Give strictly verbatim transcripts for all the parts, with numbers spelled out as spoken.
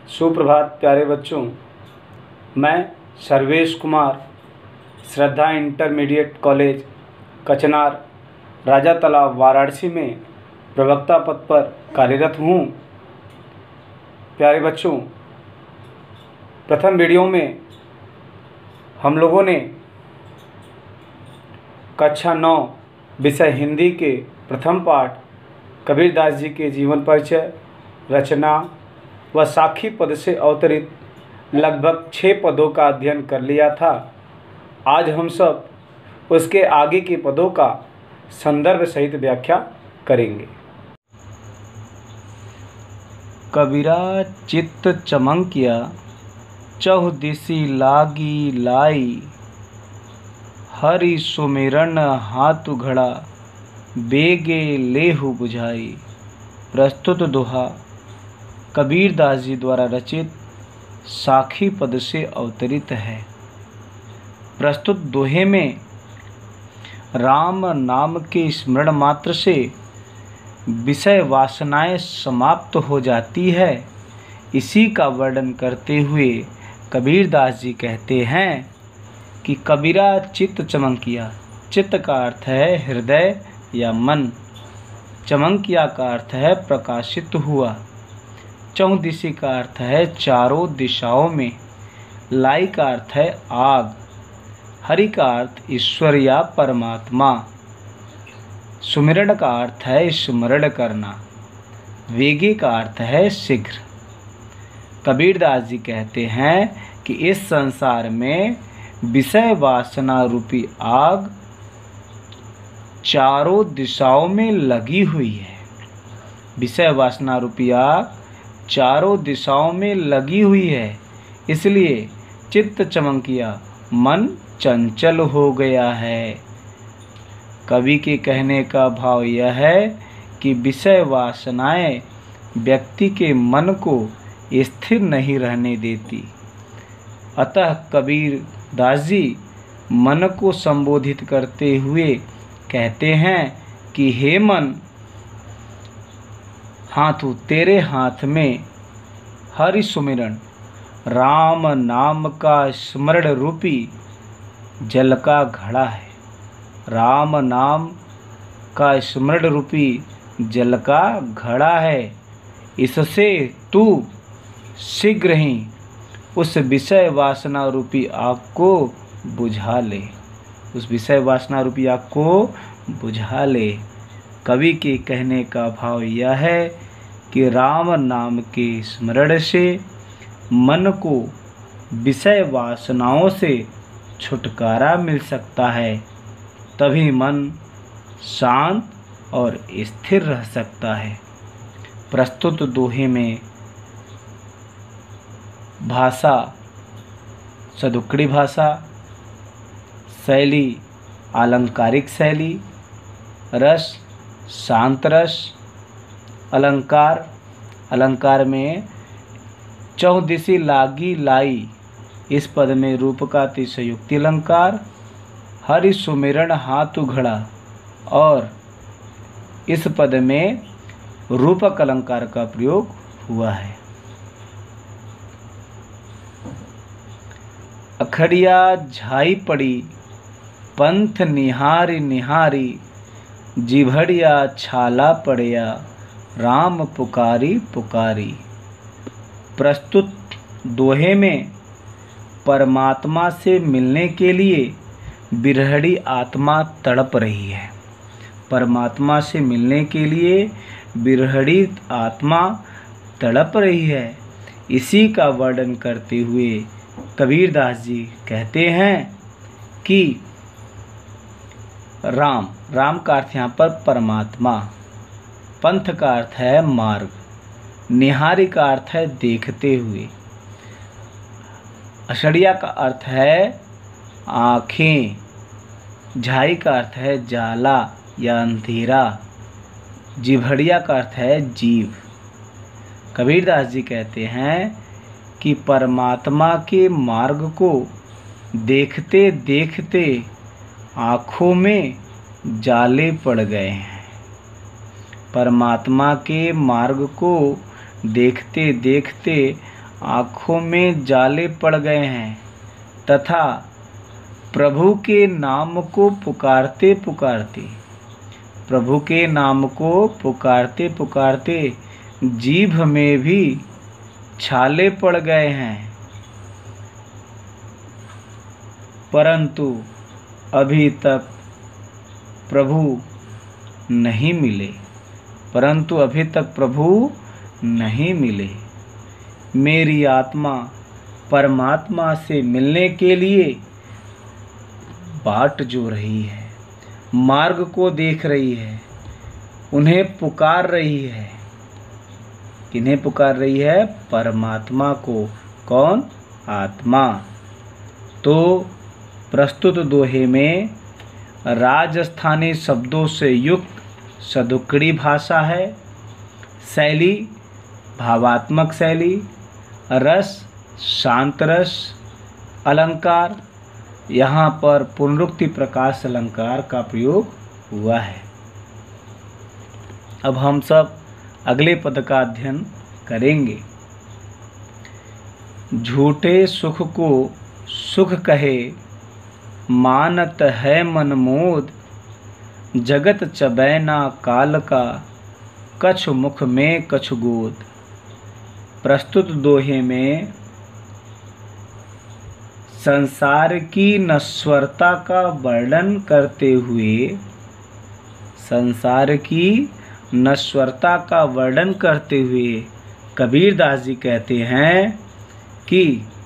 सुप्रभात प्यारे बच्चों। मैं सर्वेश कुमार श्रद्धा इंटरमीडिएट कॉलेज कचनार राजा तालाब वाराणसी में प्रवक्ता पद पर कार्यरत हूँ। प्यारे बच्चों, प्रथम वीडियो में हम लोगों ने कक्षा नौ विषय हिंदी के प्रथम पाठ कबीरदास जी के जीवन परिचय, रचना व साखी पद से अवतरित लगभग छः पदों का अध्ययन कर लिया था। आज हम सब उसके आगे के पदों का संदर्भ सहित व्याख्या करेंगे। कबीरा चित्त चमंकिया, चहुदिशि लागी लाई, हरि सुमिरन हाथु घड़ा, बेगे लेहु बुझाई। प्रस्तुत दोहा कबीरदास जी द्वारा रचित साखी पद से अवतरित है। प्रस्तुत दोहे में राम नाम के स्मरण मात्र से विषय वासनाएं समाप्त हो जाती है। इसी का वर्णन करते हुए कबीरदास जी कहते हैं कि कबीरा चित्त चमंकिया। चित्त का अर्थ है हृदय या मन, चमंकिया का अर्थ है प्रकाशित हुआ, चहुदिशि का अर्थ है चारों दिशाओं में, लाई का अर्थ है आग, हरि का अर्थ ईश्वर या परमात्मा, सुमिरण का अर्थ है स्मरण करना, वेगे का अर्थ है शीघ्र। कबीरदास जी कहते हैं कि इस संसार में विषय वासना रूपी आग चारों दिशाओं में लगी हुई है। विषय वासना रूपी आग चारों दिशाओं में लगी हुई है, इसलिए चित्त चमंकिया, मन चंचल हो गया है। कवि के कहने का भाव यह है कि विषय वासनाएं व्यक्ति के मन को स्थिर नहीं रहने देती। अतः कबीर दास जी मन को संबोधित करते हुए कहते हैं कि हे मन, हाथू तेरे हाथ में हरि सुमिरन, राम नाम का स्मरण रूपी जल का घड़ा है। राम नाम का स्मरण रूपी जल का घड़ा है, इससे तू शीघ्र ही उस विषय वासना रूपी आग को बुझा ले। उस विषय वासना रूपी आग को बुझा ले। कवि के कहने का भाव यह है कि राम नाम के स्मरण से मन को विषय वासनाओं से छुटकारा मिल सकता है, तभी मन शांत और स्थिर रह सकता है। प्रस्तुत दोहे में भाषा सदुक्कड़ी भाषा, शैली आलंकारिक शैली, रस शांत रस, अलंकार अलंकार में चहुदिशि लागी लाई, इस पद में रूप का अतिशयोक्ति अलंकार, हरि सुमिरन हाथु घड़ा, और इस पद में रूपक अलंकार का प्रयोग हुआ है। अखड़िया झाई पड़ी, पंथ निहारी निहारी, जिभड़िया छाला पड़िया, राम पुकारी पुकारी। प्रस्तुत दोहे में परमात्मा से मिलने के लिए बिरहड़ी आत्मा तड़प रही है। परमात्मा से मिलने के लिए बिरहड़ी आत्मा तड़प रही है। इसी का वर्णन करते हुए कबीरदास जी कहते हैं कि राम राम का अर्थ यहाँ पर परमात्मा, पंथ का अर्थ है मार्ग, निहारी का अर्थ है देखते हुए, अषड़िया का अर्थ है आँखें, झाई का अर्थ है जाला या अंधेरा, जिभड़िया का अर्थ है जीव। कबीरदास जी कहते हैं कि परमात्मा के मार्ग को देखते देखते आँखों में जाले पड़ गए हैं। परमात्मा के मार्ग को देखते देखते आँखों में जाले पड़ गए हैं तथा प्रभु के नाम को पुकारते पुकारते प्रभु के नाम को पुकारते पुकारते जीभ में भी छाले पड़ गए हैं, परंतु अभी तक प्रभु नहीं मिले परंतु अभी तक प्रभु नहीं मिले। मेरी आत्मा परमात्मा से मिलने के लिए बाट जो रही है, मार्ग को देख रही है, उन्हें पुकार रही है। किन्हें पुकार रही है? परमात्मा को। कौन? आत्मा। तो प्रस्तुत दोहे में राजस्थानी शब्दों से युक्त सदुक्कड़ी भाषा है। शैली भावात्मक शैली, रस शांत रस, अलंकार यहाँ पर पुनरुक्ति प्रकाश अलंकार का प्रयोग हुआ है। अब हम सब अगले पद का अध्ययन करेंगे। झूठे सुख को सुख कहे, मानत है मन मोद, जगत चबैना काल का, कछु मुख में कछु गोद। प्रस्तुत दोहे में संसार की नश्वरता का वर्णन करते हुए संसार की नश्वरता का वर्णन करते हुए कबीरदास जी कहते हैं कि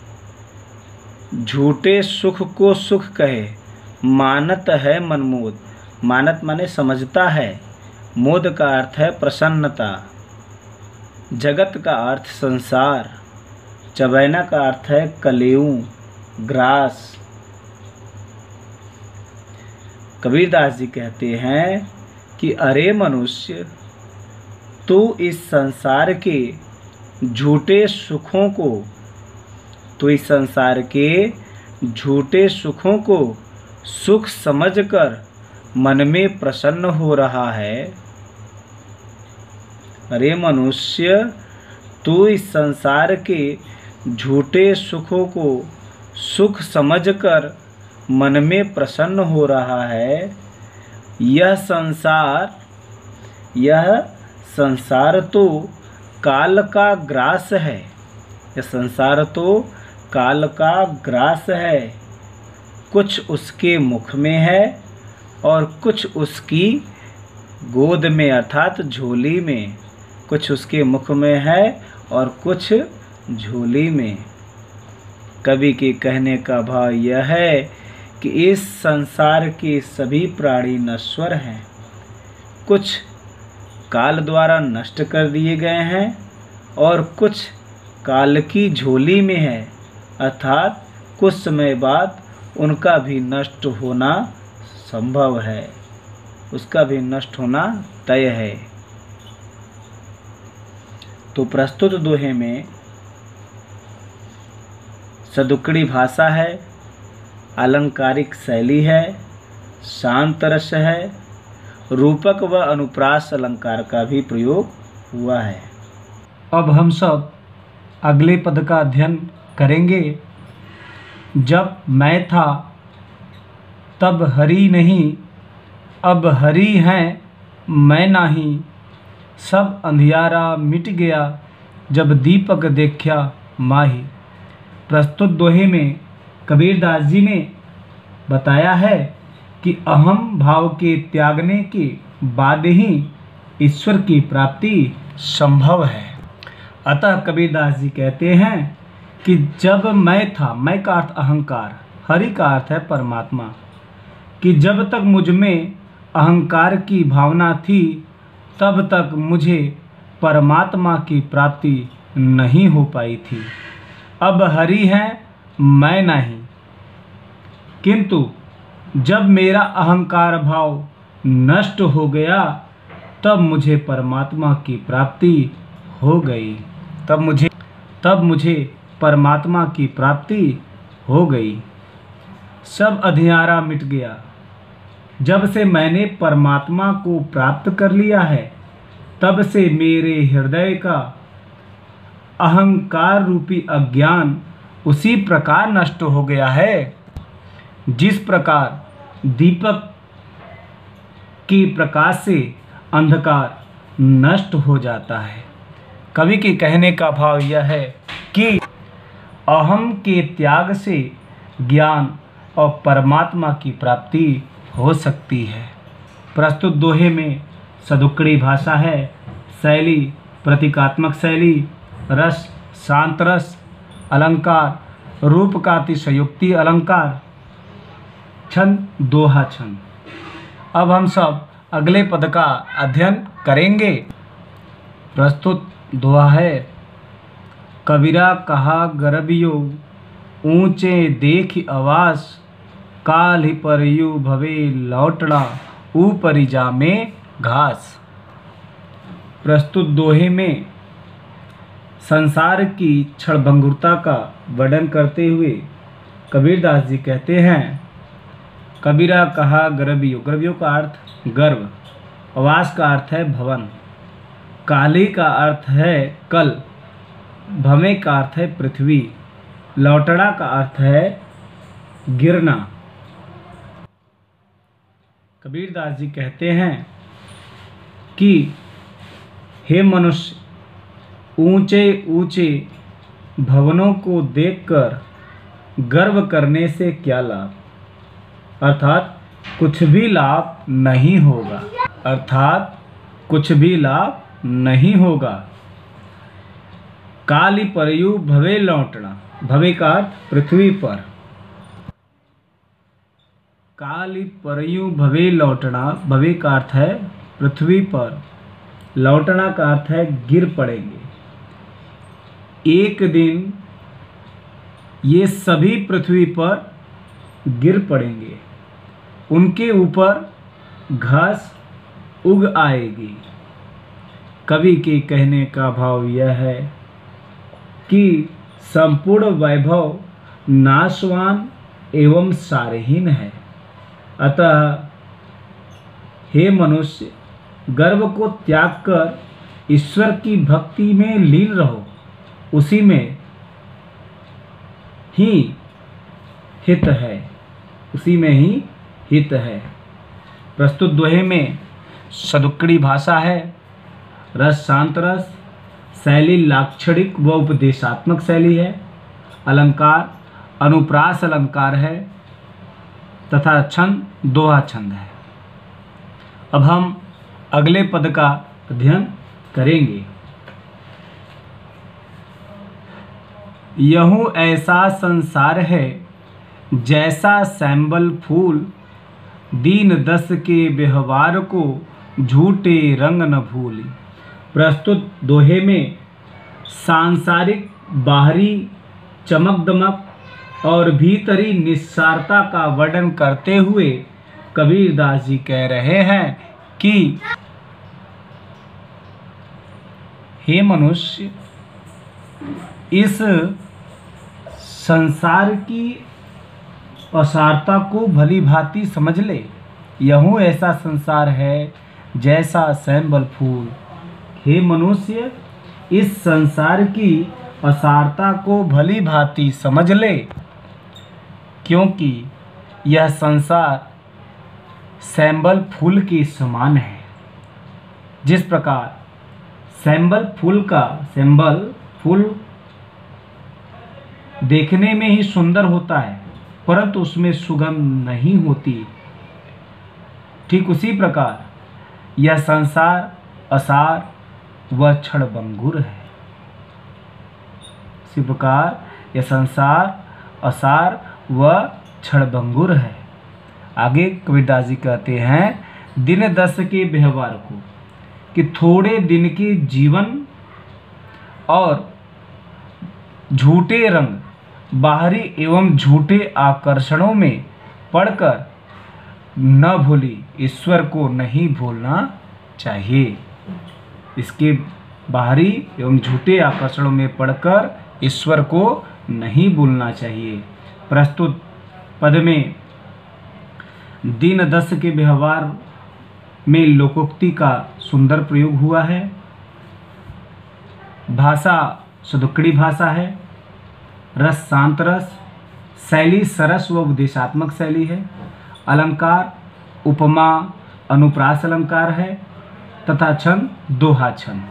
झूठे सुख को सुख कहे, मानत है मनमोद। मानत माने समझता है, मोद का अर्थ है प्रसन्नता, जगत का अर्थ संसार, चबैना का अर्थ है कलेऊ ग्रास। कबीरदास जी कहते हैं कि अरे मनुष्य, तू इस संसार के झूठे सुखों को तो इस संसार के झूठे सुखों को सुख समझकर मन में प्रसन्न हो रहा है। अरे मनुष्य, तू इस संसार के झूठे सुखों को सुख समझकर मन में प्रसन्न हो रहा है। यह संसार यह संसार तो काल का ग्रास है। यह संसार तो काल का ग्रास है। कुछ उसके मुख में है और कुछ उसकी गोद में अर्थात झोली में। कुछ उसके मुख में है और कुछ झोली में। कवि के कहने का भाव यह है कि इस संसार के सभी प्राणी नश्वर हैं। कुछ काल द्वारा नष्ट कर दिए गए हैं और कुछ काल की झोली में है, अर्थात कुछ समय बाद उनका भी नष्ट होना संभव है, उसका भी नष्ट होना तय है। तो प्रस्तुत दोहे में सदुक्कड़ी भाषा है, अलंकारिक शैली है, शांत रस है, रूपक व अनुप्रास अलंकार का भी प्रयोग हुआ है। अब हम सब अगले पद का अध्ययन करेंगे। जब मैं था तब हरि नहीं, अब हरि हैं मैं नाही। सब अंधियारा मिट गया, जब दीपक देखा माही। प्रस्तुत दोहे में कबीरदास जी ने बताया है कि अहम भाव के त्यागने के बाद ही ईश्वर की प्राप्ति संभव है। अतः कबीरदास जी कहते हैं कि जब मैं था, मैं का अर्थ अहंकार, हरि का अर्थ है परमात्मा, कि जब तक मुझ में अहंकार की भावना थी तब तक मुझे परमात्मा की प्राप्ति नहीं हो पाई थी। अब हरि है मैं नहीं, किंतु जब मेरा अहंकार भाव नष्ट हो गया तब मुझे परमात्मा की प्राप्ति हो गई। तब मुझे तब मुझे परमात्मा की प्राप्ति हो गई। सब अंधियारा मिट गया। जब से मैंने परमात्मा को प्राप्त कर लिया है, तब से मेरे हृदय का अहंकार रूपी अज्ञान उसी प्रकार नष्ट हो गया है जिस प्रकार दीपक के प्रकाश से अंधकार नष्ट हो जाता है। कवि के कहने का भाव यह है कि अहम के त्याग से ज्ञान और परमात्मा की प्राप्ति हो सकती है। प्रस्तुत दोहे में सदुक्कड़ी भाषा है। शैली प्रतीकात्मक शैली, रस शांत रस, अलंकार रूप का अतिशयोक्ति अलंकार, छंद दोहा छंद। अब हम सब अगले पद का अध्ययन करेंगे। प्रस्तुत दोहा है। कबीरा कहा गरबियो ऊंचे देख आवास, काल ही परयु भवे लौटड़ा ऊपरी जामे घास। प्रस्तुत दोहे में संसार की क्षणभंगुरता का वर्णन करते हुए कबीरदास जी कहते हैं, कबीरा कहा गर्भियो, गर्भियो का अर्थ गर्भ, आवास का अर्थ है भवन, काली का अर्थ है कल, भवे का अर्थ है पृथ्वी, लौटड़ा का अर्थ है गिरना। कबीरदास जी कहते हैं कि हे मनुष्य, ऊंचे ऊंचे भवनों को देखकर गर्व करने से क्या लाभ, अर्थात कुछ भी लाभ नहीं होगा, अर्थात कुछ भी लाभ नहीं होगा। काली परयु भवे लौटना, भवे का अर्थ पृथ्वी पर, काली परयु भवे लौटना, भवे का अर्थ है पृथ्वी पर, लौटना का अर्थ है गिर पड़ेंगे। एक दिन ये सभी पृथ्वी पर गिर पड़ेंगे, उनके ऊपर घास उग आएगी। कवि के कहने का भाव यह है कि संपूर्ण वैभव नाशवान एवं सारहीन है, अतः हे मनुष्य, गर्व को त्याग कर ईश्वर की भक्ति में लीन रहो, उसी में ही हित है, उसी में ही हित है। प्रस्तुत दोहे में सदुक्कड़ी भाषा है। रस शांत रस, शैली लाक्षणिक व उपदेशात्मक शैली है। अलंकार अनुप्रास अलंकार है तथा छंद दोहा छंद है। अब हम अगले पद का अध्ययन करेंगे। यहूं ऐसा संसार है जैसा सैंबल फूल, दीन दस के व्यवहार को झूठे रंग न भूली। प्रस्तुत दोहे में सांसारिक बाहरी चमक दमक और भीतरी निस्सारता का वर्णन करते हुए कबीरदास जी कह रहे हैं कि हे मनुष्य, इस संसार की असारता को भली भांति समझ ले। यहूं ऐसा संसार है जैसा सैंबल फूल। हे मनुष्य, इस संसार की असारता को भली भांति समझ ले, क्योंकि यह संसार सैंबल फूल के समान है। जिस प्रकार सैंबल फूल का सैंबल फूल देखने में ही सुंदर होता है परंतु उसमें सुगंध नहीं होती, ठीक उसी प्रकार यह संसार असार व क्षणभंगुर है। इसी प्रकार यह संसार असार व क्षणभंगुर है। आगे कबीरदास जी कहते हैं दिन दस के व्यवहार को, कि थोड़े दिन के जीवन और झूठे रंग, बाहरी एवं झूठे आकर्षणों में पड़कर न भूली, ईश्वर को नहीं भूलना चाहिए। इसके बाहरी एवं झूठे आकर्षणों में पड़कर ईश्वर को नहीं भूलना चाहिए। प्रस्तुत पद में दिन दस के व्यवहार में लोकोक्ति का सुंदर प्रयोग हुआ है। भाषा सदुक्कड़ी भाषा है। रस शांत रस, शैली सरस व उपदेशात्मक शैली है। अलंकार उपमा अनुप्रास अलंकार है तथा छंद दोहा छंद।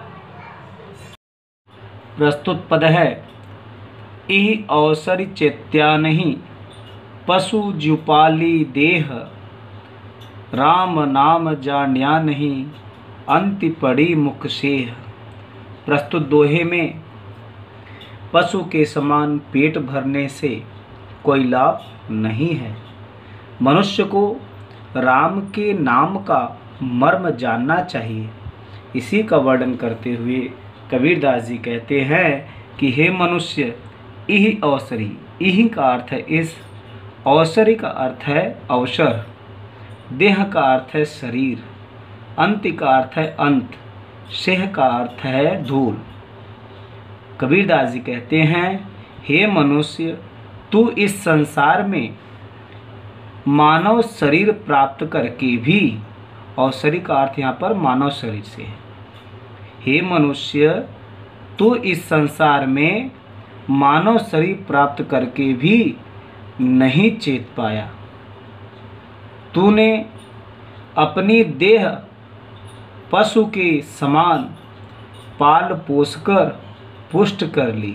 प्रस्तुत पद है इह अवसरि चेत्या नहीं, पशु जुपाली देह, राम नाम जान्या नहीं, अंति पड़ी मुख सेह। प्रस्तुत दोहे में पशु के समान पेट भरने से कोई लाभ नहीं है। मनुष्य को राम के नाम का मर्म जानना चाहिए। इसी का वर्णन करते हुए कबीरदास जी कहते हैं कि हे मनुष्य, इह अवसरी, इह का अर्थ है इस, अवसरी का अर्थ है अवसर, देह का अर्थ है शरीर, अंत का अर्थ है अंत, सेह का अर्थ है धूल। कबीरदास जी कहते हैं हे मनुष्य, तू इस संसार में मानव शरीर प्राप्त करके भी, और शरीर का अर्थ यहाँ पर मानव शरीर से है। हे मनुष्य, तू इस संसार में मानव शरीर प्राप्त करके भी नहीं चेत पाया। तूने अपनी देह पशु के समान पाल पोसकर पुष्ट कर ली।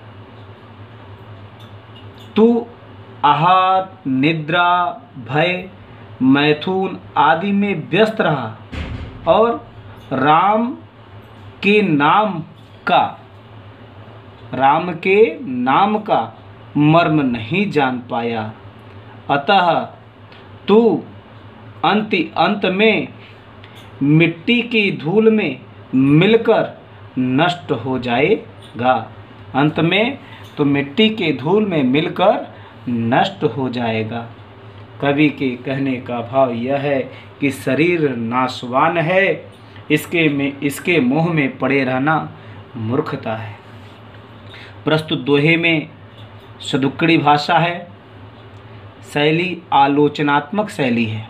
तू आहार, निद्रा, भय, मैथुन आदि में व्यस्त रहा और राम के नाम का राम के नाम का मर्म नहीं जान पाया। अतः तू अंति अंत में मिट्टी की धूल में मिलकर नष्ट हो जाएगा। अंत में तो मिट्टी के धूल में मिलकर नष्ट हो जाएगा। कवि के कहने का भाव यह है कि शरीर नाशवान है, इसके में इसके मोह में पड़े रहना मूर्खता है। प्रस्तुत दोहे में सदुक्कड़ी भाषा है, शैली आलोचनात्मक शैली है।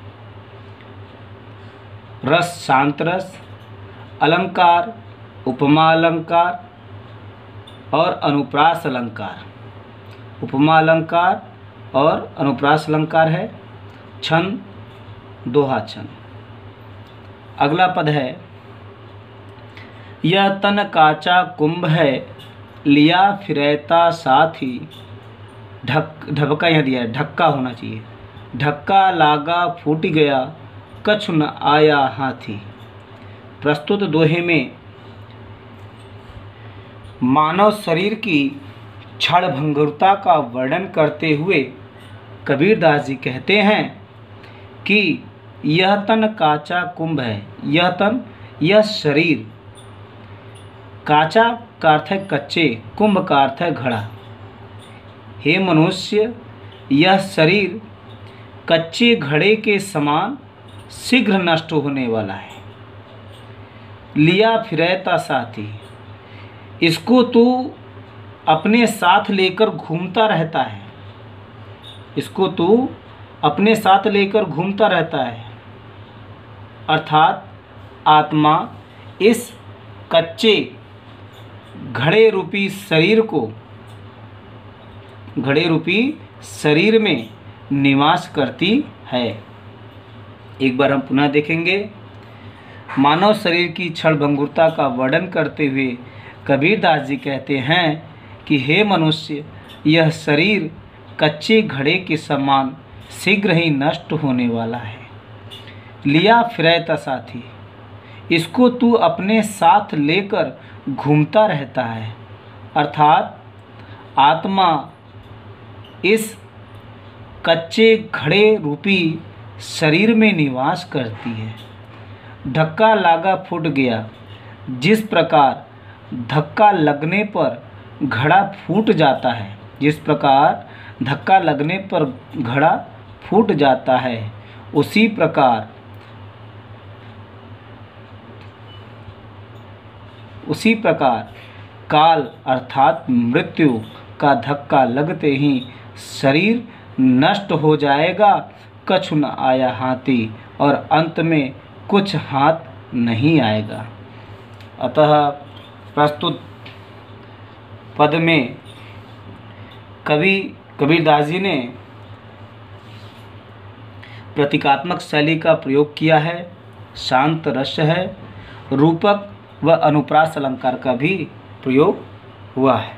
रस शांत रस, अलंकार उपमा अलंकार और अनुप्रास अलंकार, उपमा अलंकार और अनुप्रास अलंकार है। छंद दोहा छंद। अगला पद है यह तन काचा कुंभ है, लिया फिरैता साथी। ढक ढबका यहाँ दिया है, ढक्का होना चाहिए। ढक्का लागा फूट गया, कछु न आया हाथी। प्रस्तुत दोहे में मानव शरीर की क्षण भंगुरता का वर्णन करते हुए कबीरदास जी कहते हैं कि यह तन काचा कुंभ है। यह तन, यह शरीर, काचा का अर्थ है कच्चे, कुंभ का अर्थ है घड़ा। हे मनुष्य, यह शरीर कच्चे घड़े के समान शीघ्र नष्ट होने वाला है। लिया फिरैता साथी, इसको तू अपने साथ लेकर घूमता रहता है। इसको तू अपने साथ लेकर घूमता रहता है। अर्थात आत्मा इस कच्चे घड़े रूपी शरीर को, घड़े रूपी शरीर में निवास करती है। एक बार हम पुनः देखेंगे। मानव शरीर की क्षण भंगुरता का वर्णन करते हुए कबीरदास जी कहते हैं कि हे मनुष्य, यह शरीर कच्चे घड़े के समान शीघ्र ही नष्ट होने वाला है। लिया फिरैता साथी, इसको तू अपने साथ लेकर घूमता रहता है। अर्थात आत्मा इस कच्चे घड़े रूपी शरीर में निवास करती है। धक्का लागा फूट गया, जिस प्रकार धक्का लगने पर घड़ा फूट जाता है, जिस प्रकार धक्का लगने पर घड़ा फूट जाता है, उसी प्रकार उसी प्रकार काल अर्थात मृत्यु का धक्का लगते ही शरीर नष्ट हो जाएगा। कछु न आया हाथी, और अंत में कुछ हाथ नहीं आएगा। अतः प्रस्तुत पद में कवि कबीरदास जी ने प्रतीकात्मक शैली का प्रयोग किया है, शांत रस है, रूपक व अनुप्रास अलंकार का भी प्रयोग हुआ है।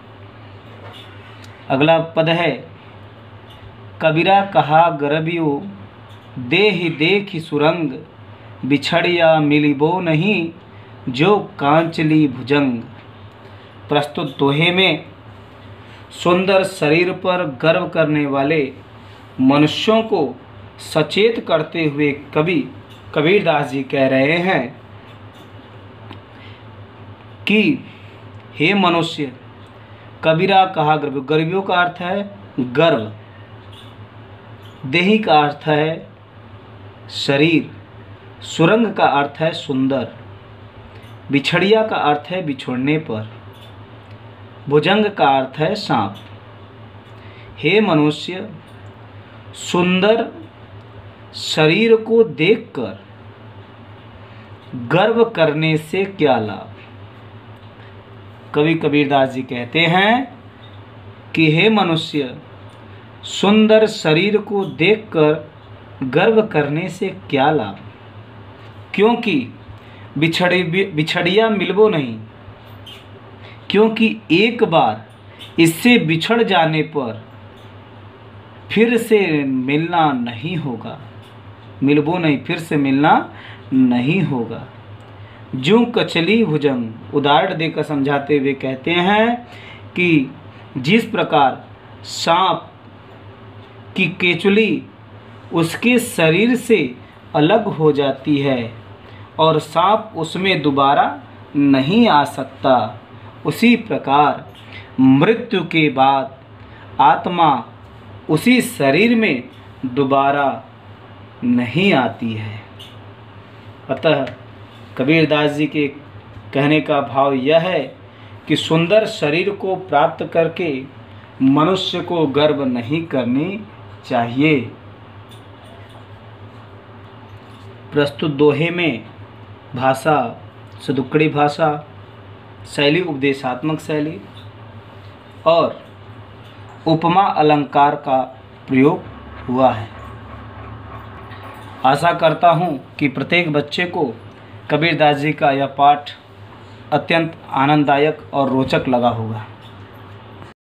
अगला पद है, कबीरा कहा गरबियो देहि देखि सुरंग, बिछड़िया मिलिबो नहीं जो कांचली भुजंग। प्रस्तुत दोहे में सुंदर शरीर पर गर्व करने वाले मनुष्यों को सचेत करते हुए कवि कबीरदास जी कह रहे हैं कि हे मनुष्य, कबीरा कहा गर्व, गर्वियों का अर्थ है गर्व, देही का अर्थ है शरीर, सुरंग का अर्थ है सुंदर, बिछड़िया का अर्थ है बिछोड़ने पर, भुजंग का अर्थ है सांप। हे मनुष्य, सुंदर शरीर को देखकर गर्व करने से क्या लाभ। कवि कबीरदास जी कहते हैं कि हे मनुष्य, सुंदर शरीर को देखकर गर्व करने से क्या लाभ, क्योंकि बिछड़ी बिछड़िया मिलबो नहीं, क्योंकि एक बार इससे बिछड़ जाने पर फिर से मिलना नहीं होगा, मिलबो नहीं, फिर से मिलना नहीं होगा। जो कचली भुजंग, उदाहरण देकर समझाते हुए कहते हैं कि जिस प्रकार सांप की केचुली उसके शरीर से अलग हो जाती है और सांप उसमें दोबारा नहीं आ सकता, उसी प्रकार मृत्यु के बाद आत्मा उसी शरीर में दोबारा नहीं आती है। अतः कबीरदास जी के कहने का भाव यह है कि सुंदर शरीर को प्राप्त करके मनुष्य को गर्व नहीं करनी चाहिए। प्रस्तुत दोहे में भाषा सदुक्कड़ी भाषा, शैली उपदेशात्मक शैली और उपमा अलंकार का प्रयोग हुआ है। आशा करता हूँ कि प्रत्येक बच्चे को कबीरदास जी का यह पाठ अत्यंत आनंददायक और रोचक लगा होगा।